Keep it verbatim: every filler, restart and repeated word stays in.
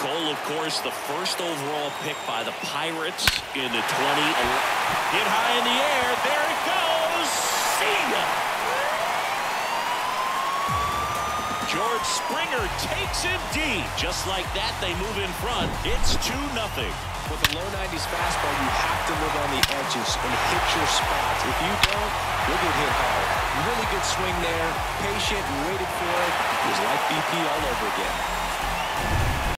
Cole, of course, the first overall pick by the Pirates in the twenty. Hit high in the air. There it goes. See ya. George Springer takes him deep. Just like that, they move in front. It's two nothing. With a low nineties fastball, you have to live on the edges and hit your spots. If you don't, you'll get hit hard. Really good swing there. Patient, waited for it. It was like B P all over again.